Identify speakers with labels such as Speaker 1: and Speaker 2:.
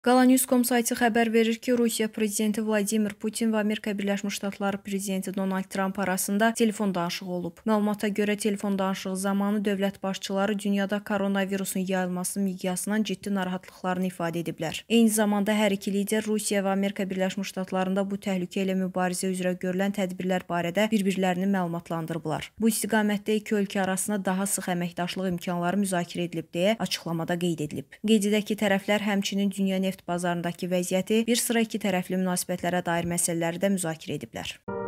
Speaker 1: Qalannews.com sayti xəbər verir ki, Rusiya prezidenti Vladimir Putin və Amerika Birləşmiş Ştatları prezidenti Donald Trump arasında telefon danışığı olub. Məlumata görə telefon danışığı zamanı dövlət başçıları dünyada koronavirusun yayılması miqyasından ciddi narahatlıqlarını ifadə ediblər. Eyni zamanda hər iki lider Rusiya və Amerika Birləşmiş Ştatlarında bu təhlükə ilə mübarizə üzrə görülən tədbirlər barədə bir-birlərini məlumatlandırıblar. Bu istiqamətdə iki ölkə arasında daha sıx əməkdaşlıq imkanları müzakirə edilib deyə açıqlamada qeyd edilib. Qeyd edək ki, tərəflər həmçinin dünya neft bazarındakı vəziyyəti, bir sıra iki tərəfli münasibətlərə dair məsələləri də müzakirə ediblər.